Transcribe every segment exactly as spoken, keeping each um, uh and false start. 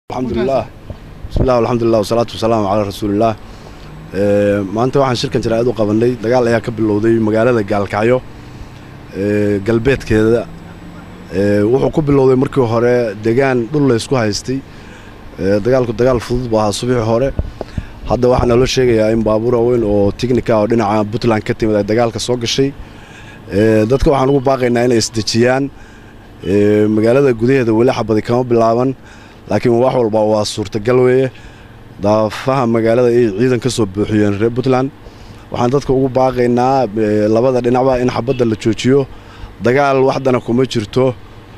الحمد لله بسم الله والحمد لله والصلاة والسلام على رسول الله. ما أنت واحد شركة جرائد وقبلني دجال يا كبر لودي مجال دجال كعيو قلبيت كذا وحكوب اللودي مركو هراء دجان دول يسقوا هايستي دجال كنت دجال فض بها الصبح هراء هذا واحد نقول شيء يا إم بابور وين أو تكنيكا ودينا عن بطلان كتير دجال كسوق الشيء دتك واحد نقول باقي ناين استشيان مجال الجودية ده ولا حبة كمان باللعبان لكن واحد والبوا صورة الجلوية ده فهم مجالات إيه عيدا كسب بحيان ريبوتلان وحندتك أقول باقي إنها لبضة لنعبة إن حبض اللي تشوتيو دجال واحدة أنا كوميتشرتو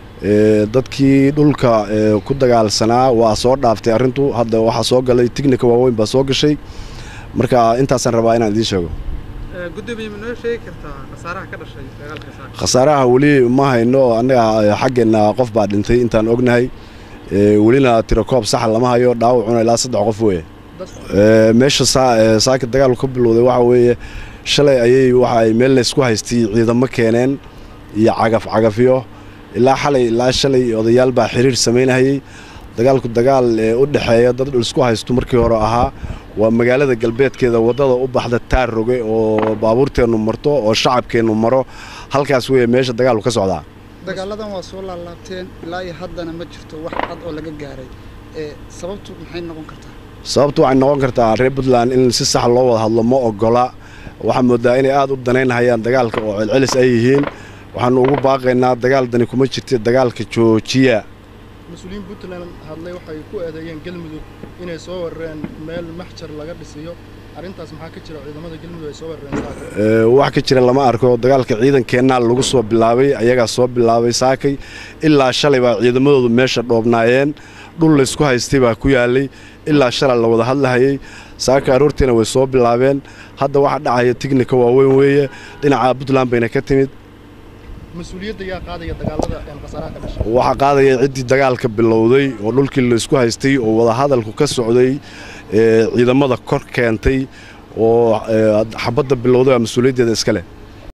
دتكي دولك كود دجال سنة وصور دافتي أرنتو هذا واحد صوق اللي تكنيك وين بصوق شيء مركا أنت سن ربعين عندي شو قدامي منو شيء كرتا خسارة كذا شيء دجال خسارة خسارة ولي ما هي إنه أنا حق إن قف بعد أنتي أنت أقنعي ولينا تركوب صح لما هيو داوعنا لا صدق قفوه meesha saaka dagaal ku bilowday waxa weeye shalay ayay waxa meel la isku haystay ciidamo keeneen iyo cagaf cagafyo ilaa xalay ilaa shalay odayaal baa xiriir sameynayay dagaalku dagaal u dhaxeeya dad isku haysto markii hore ahaa waa magaalada galbeedkeeda wadada u baxda Taarroge oo baabuurteenu marto oo shacabkeenu maro halkaas weeye meesha dagaalku ka socdaa dagaaladan waa soo laalaabteen ilaa iyo haddana ma jirto wax cad oo laga gaaray ee sababtu maxay noqon kartaa sababtu waxay noqon kartaa reer Puntland in si sax loo wada hadlo ma ogola waxa moodaa inay aad u daneynayaan dagaalka oo celcelis ay yihiin waxaan ugu baaqaynaa dagaal dani kuma jirto dagaalka joojiya مسؤولين Puntland hadlay waxay ku eedeeyeen galmudug inay soo wareen meel maxjar laga dhisiyo arintaas maxaa ka jira ciidamada galmudug ay soo wareen ee wax ka jira lama arko dagaalka ciidankeena lagu soo bilaabay ayaga soo bilaabay saakay ilaa shalay baa ciidamadoodu meesha dhoobnaayeen dhul la isku haystay baa ku yaalay ilaa shalay la wada hadlayay saaka aroorteena way soo bilaabeen hadda waxa dhacaya tiknika waaweyn weeye dhinaca Puntland bayna ka timid مسؤولية يا قاضي الدجالة يعني خسارة كبش. وحقاضي عدي دجال كبلودي ونلك اللي سكوا هستي ووضع هذا الكوكس عودي إذا ماذا كور كانتي وحبض بالوضع مسؤولية الإسكالة.